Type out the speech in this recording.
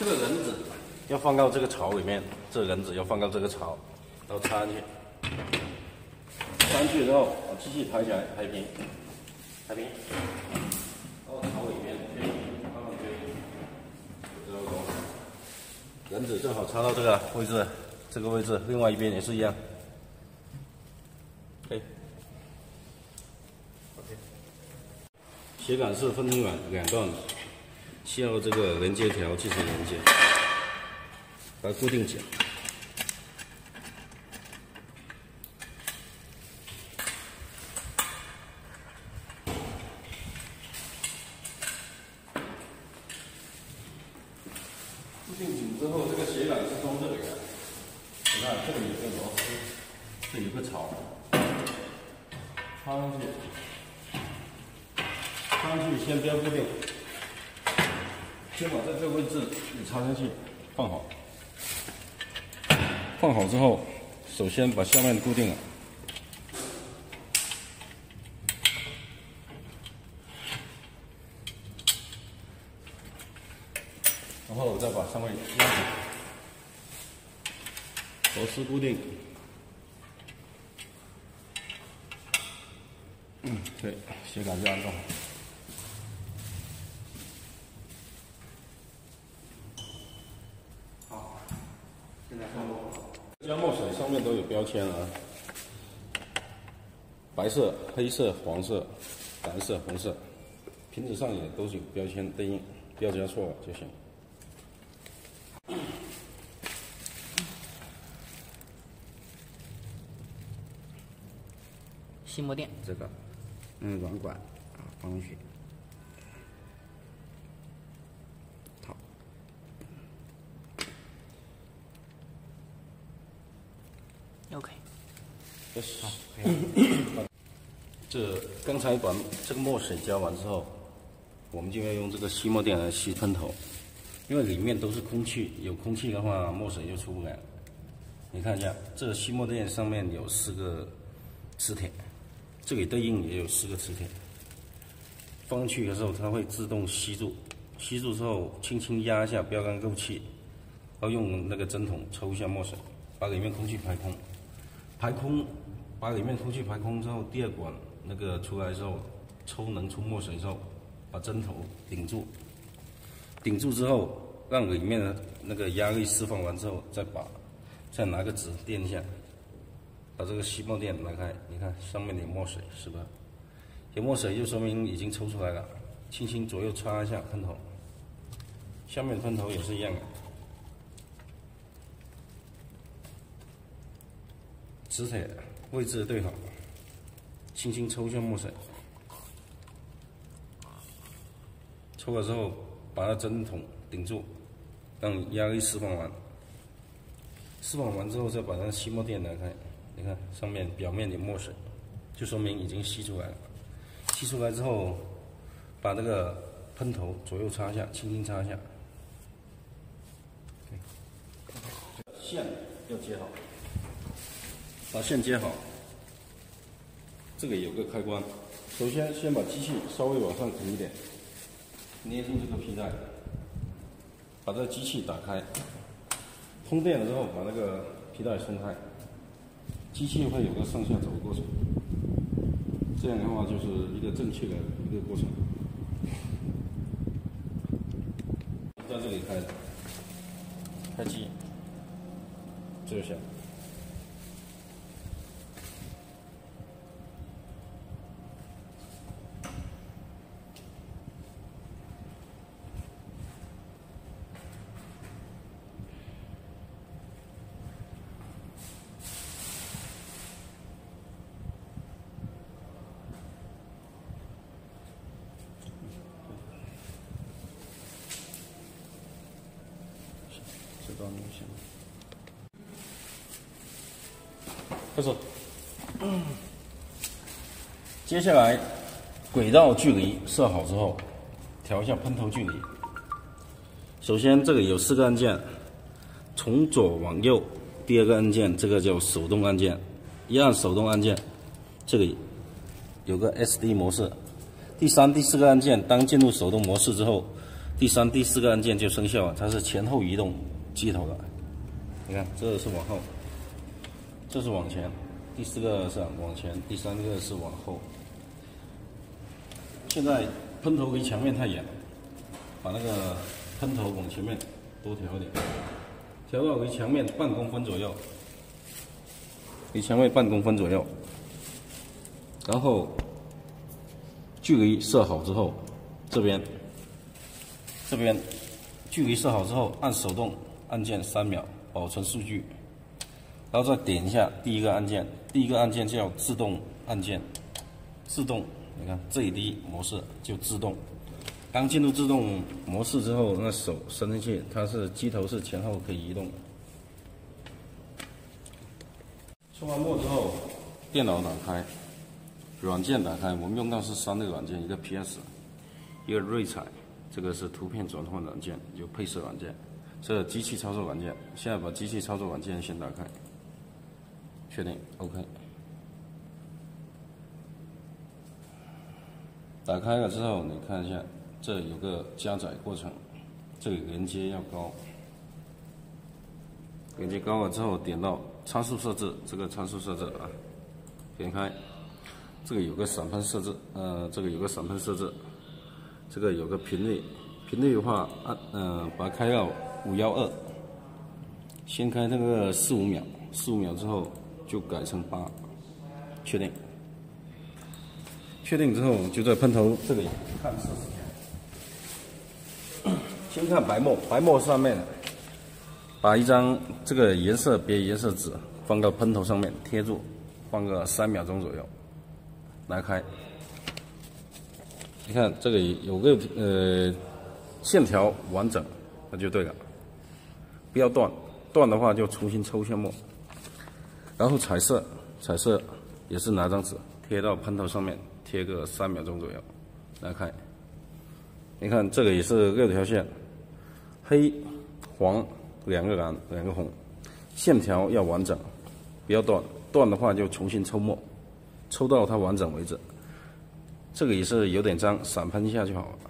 个人子要放到这个槽里面，这个人子要放到这个槽，然后插进去。插进去之后，把机器抬起来，抬平，抬平，然后槽里面放上去，之后人子正好插到这个位置，这个位置，另外一边也是一样。OK， 斜杆是分成两段的，需要这个连接条进行连接，把它固定起来。固定紧之后，这个斜杆是从这里的。你看，这里有个螺丝，这里有个槽，插上去。插上去先不要固定，先把在这个位置你插上去，放好。放好之后，首先把下面固定了。然后我再把上面压紧，螺丝固定。对，斜杆就安装好。好，现在上墨。加墨水上面都有标签啊，白色、黑色、黄色、蓝色、红色，瓶子上也都是有标签对应，不要加错就行。 吸墨垫这个，软管啊放上去，套。 OK， 好，这刚才把这个墨水加完之后，我们就要用这个吸墨垫来吸喷头，因为里面都是空气，有空气的话，墨水就出不来了。你看一下，这个吸墨垫上面有4个磁铁。这里对应也有4个磁铁，放上去的时候它会自动吸住，吸住之后轻轻压一下标杆漏气，然后用那个针筒抽一下墨水，把里面空气排空，把里面空气排空之后，第二管那个出来之后，能出墨水之后，把针头顶住之后，让里面的那个压力释放完之后，再拿个纸垫一下。把这个吸墨垫拿开，你看上面有墨水，是吧？有墨水就说明已经抽出来了。轻轻左右擦一下喷头，下面喷头也是一样的，磁铁位置对好，轻轻抽一下墨水，抽了之后把那针筒顶住，让压力释放完。释放完之后再把那吸墨垫拿开。你看上面表面有墨水，就说明已经吸出来了。吸出来之后，把那个喷头左右擦一下，轻轻擦一下。线要接好，把线接好。这个有个开关，首先先把机器稍微往上挺一点，捏住这个皮带，把这个机器打开。通电了之后，把那个皮带松开。机器会有个上下走的过程，这样的话就是一个正确的一个过程。在这里开机，这下。开始。接下来，轨道距离设好之后，调一下喷头距离。首先，这里有4个按键，从左往右，第2个按键这个叫手动按键，一按手动按键，这里有个 SD 模式。第3、第4个按键，当进入手动模式之后， 第三、第四个按键就生效了，它是前后移动机头的。你看，这是往后，这是往前，第四个是往前，第三个是往后。现在喷头离墙面太远，把那个喷头往前面多调一点，调到离墙面半公分左右，离墙面半公分左右。然后距离设好之后，这边距离设好之后，按手动按键3秒，保存数据，然后再点一下第一个按键，第一个按键叫自动按键，自动，你看最低模式就自动。当进入自动模式之后，那手伸进去，它是机头是前后可以移动的。出完墨之后，电脑打开。软件打开，我们用到是3个软件，一个 PS， 一个瑞彩，这个是图片转换软件，有配色软件，这机器操作软件。现在把机器操作软件先打开，确定 OK。打开了之后，你看一下，这有个加载过程，这个连接要高，连接高了之后，点到参数设置，这个参数设置啊，点开。这个有个闪喷设置，这个有个闪喷设置，这个有个频率，频率的话把它开到512，先开那个4、5秒，4、5秒之后就改成8，确定。确定之后就在喷头这里看试试。先看白墨，白墨上面把一张这个颜色别颜色纸放到喷头上面贴住，放个3秒钟左右。拿开，你看这个有个线条完整，那就对了，不要断，断的话就重新抽一下墨。然后彩色也是拿张纸贴到喷头上面，贴个3秒钟左右，拿开。你看这个也是6条线，黑、黄2个蓝2个红，线条要完整，不要断，断的话就重新抽墨。抽到它完整为止，这个也是有点脏，闪喷一下就好了。